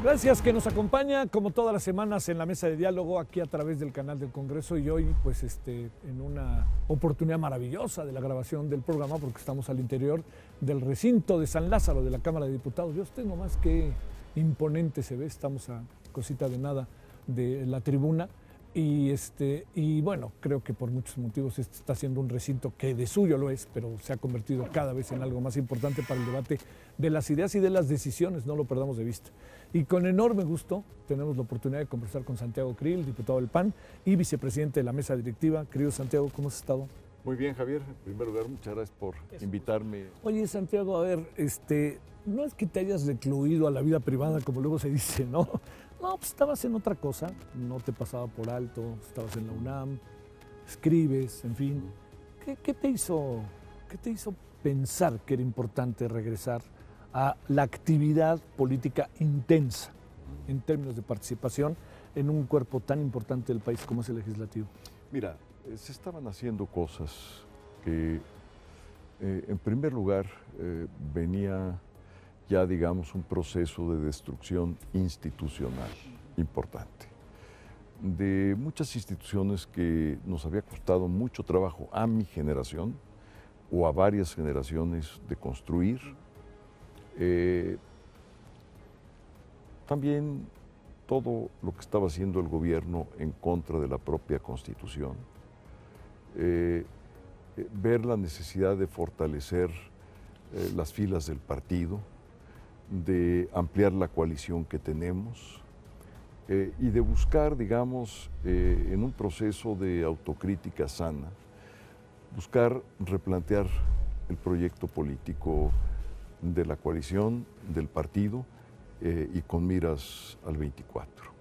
Gracias que nos acompaña como todas las semanas en la mesa de diálogo aquí a través del canal del Congreso y hoy pues en una oportunidad maravillosa de la grabación del programa porque estamos al interior del recinto de San Lázaro de la Cámara de Diputados. Yo usted nomás qué imponente se ve, estamos a cosita de nada de la tribuna y bueno, creo que por muchos motivos este está siendo un recinto que de suyo lo es, pero se ha convertido cada vez en algo más importante para el debate de las ideas y de las decisiones, no lo perdamos de vista. Y con enorme gusto tenemos la oportunidad de conversar con Santiago Krill, diputado del PAN y vicepresidente de la mesa directiva. Querido Santiago, ¿cómo has estado? Muy bien, Javier. En primer lugar, muchas gracias por invitarme. Oye, Santiago, a ver, no es que te hayas recluido a la vida privada, como luego se dice, ¿no? No, pues estabas en otra cosa, no te pasaba por alto, estabas en la UNAM, escribes, en fin. ¿Qué te hizo pensar que era importante regresar a la actividad política intensa en términos de participación en un cuerpo tan importante del país como es el legislativo? Mira, se estaban haciendo cosas que, en primer lugar, venía ya, digamos, un proceso de destrucción institucional importante. De muchas instituciones que nos había costado mucho trabajo a mi generación o a varias generaciones de construir. También todo lo que estaba haciendo el gobierno en contra de la propia Constitución. Ver la necesidad de fortalecer las filas del partido, de ampliar la coalición que tenemos y de buscar, digamos, en un proceso de autocrítica sana, buscar replantear el proyecto político de la coalición, del partido y con miras al 24.